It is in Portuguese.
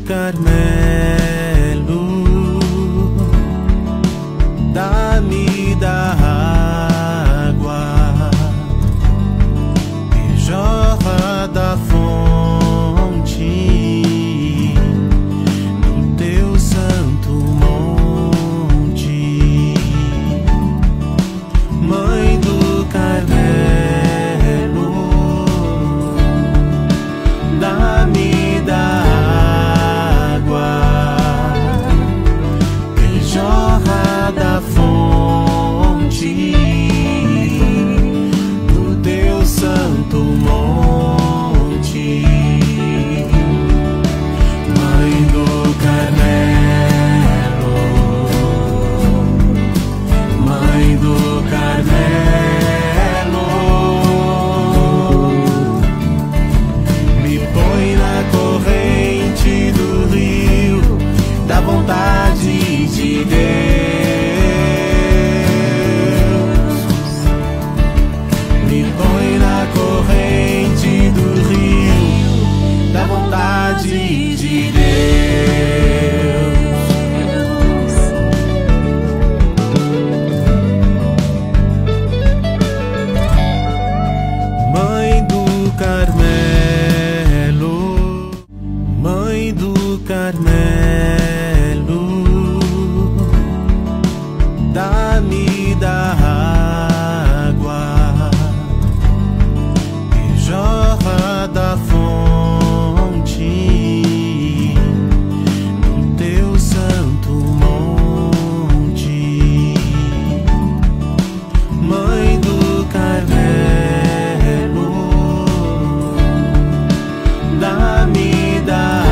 Carmelo, dá-me da água que jorra da fonte no teu santo monte. Mãe do Carmelo, dá-me da da fonte do teu santo monte. Mãe do Carmelo, Mãe do Carmelo, me põe na corrente do rio da vontade de Deus. Corrente do rio da vontade de Deus. Mãe do Carmelo, Mãe do Carmelo, dá-me da jorra da fonte no teu santo monte. Mãe do Carmelo, dá-me da